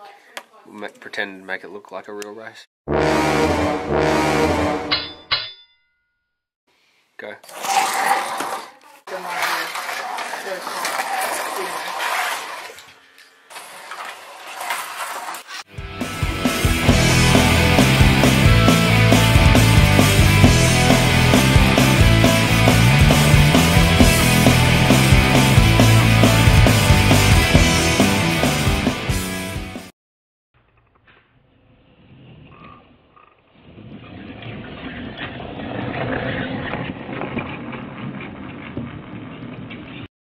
pretend and make it look like a real race. Go.